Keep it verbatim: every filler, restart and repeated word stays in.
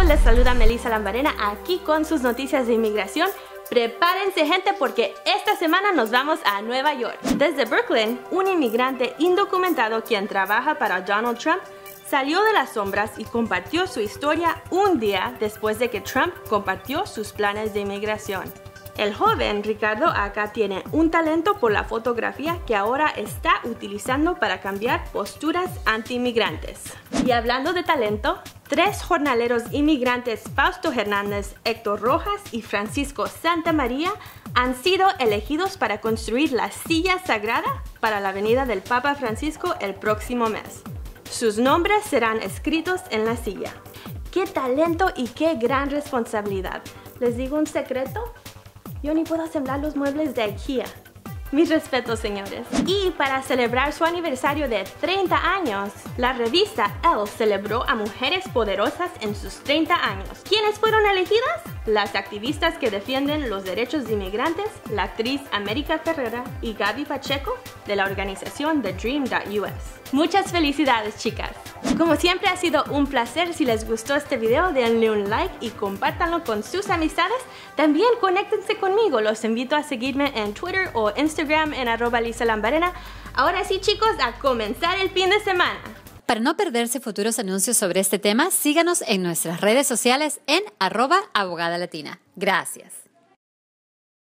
les saluda Melissa Lambarena aquí con sus noticias de inmigración. Prepárense, gente, porque esta semana nos vamos a Nueva York. Desde Brooklyn, un inmigrante indocumentado quien trabaja para Donald Trump salió de las sombras y compartió su historia un día después de que Trump compartió sus planes de inmigración. El joven Ricardo Aca tiene un talento por la fotografía que ahora está utilizando para cambiar posturas anti-inmigrantes. Y hablando de talento, tres jornaleros inmigrantes, Fausto Hernández, Héctor Rojas y Francisco Santamaría, han sido elegidos para construir la silla sagrada para la Avenida del Papa Francisco el próximo mes. Sus nombres serán escritos en la silla. ¡Qué talento y qué gran responsabilidad! ¿Les digo un secreto? Yo ni puedo asemblar los muebles de IKEA. Mis respetos, señores. Y para celebrar su aniversario de treinta años, la revista Elle celebró a mujeres poderosas en sus treinta años. ¿Quiénes fueron elegidas? Las activistas que defienden los derechos de inmigrantes, la actriz América Ferrera y Gaby Pacheco de la organización The Dream punto U S. Muchas felicidades, chicas. Como siempre, ha sido un placer. Si les gustó este video, denle un like y compártanlo con sus amistades. También conéctense conmigo. Los invito a seguirme en Twitter o Instagram en arroba Lisa Lambarena. Ahora sí, chicos, a comenzar el fin de semana. Para no perderse futuros anuncios sobre este tema, síganos en nuestras redes sociales en arroba abogada latina. Gracias.